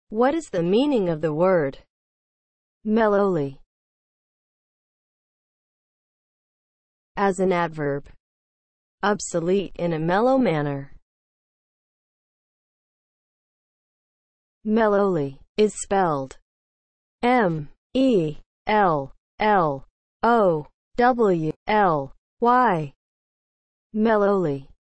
What is the meaning of the word mellowly? As an adverb, obsolete in a mellow manner. Mellowly is spelled M-E-L-L-O-W-L-Y. Mellowly.